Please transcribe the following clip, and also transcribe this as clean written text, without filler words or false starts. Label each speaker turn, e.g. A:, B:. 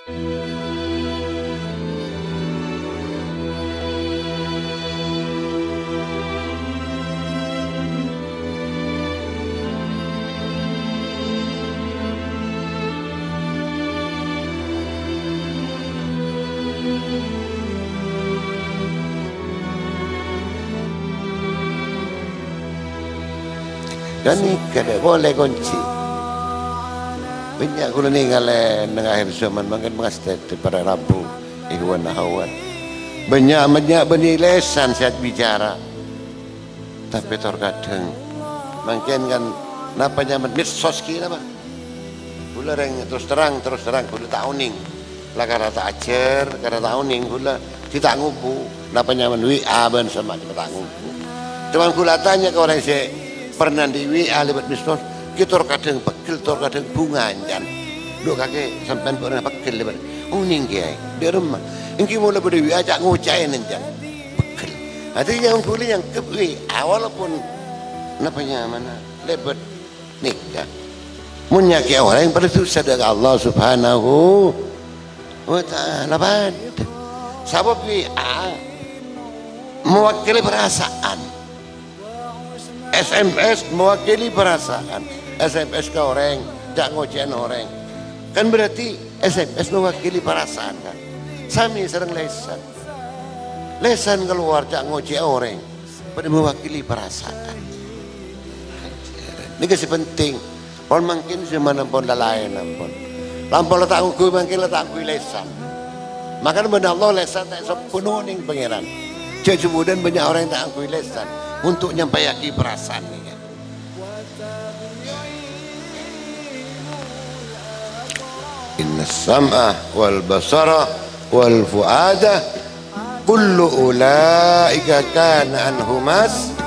A: Dan ini kada boleh kunci. Banyak gula ninggal akhir zaman makin mengastet pada Rabu ikhwan akhwat. Banyak benilai lesan saat bicara. Tapi terkadang makin kan napa nyaman medsos kira apa? Gula reng terus terang gula tauning. Lah karena tak ajar, karena tauning gula kita ngupu. Napa nyaman WA ben sama kita ngupu. Cuman gula tanya ke orang saya pernah di WA lewat medsos, kita kadang pegel, kadang bunganjan. Duk kakek sampai pernah pegel lewat. Oh ninggiai di rumah. Ingki mula beri WA cak ngucain enjan. Pegel. Artinya yang kulit yang ke WA walaupun napanya mana lewat nikah. Munyaki orang yang bersusah dari Allah Subhanahu wa Ta'ala. Sebab WA mewakili perasaan. SMS mewakili perasaan. SMS ke orang, jak ngocehan orang. Kan berarti SMS mewakili perasaan kan. Sami sering lesan. Lesan keluar jak ngocehan orang. Pada mewakili perasaan. Ini kasih penting. Pon mungkin semana pun lain pun. Lampau letak ukur mungkin letak ukur lesan. Maka benar Allah lesan tak sepenuh ning pangeran. Jadi kemudian banyak orang yang tak ukur lesan. Untuk nyampaikan perasaan ini. Inna sam'a wal basara wal fuada kullu ulaika kana anhu mas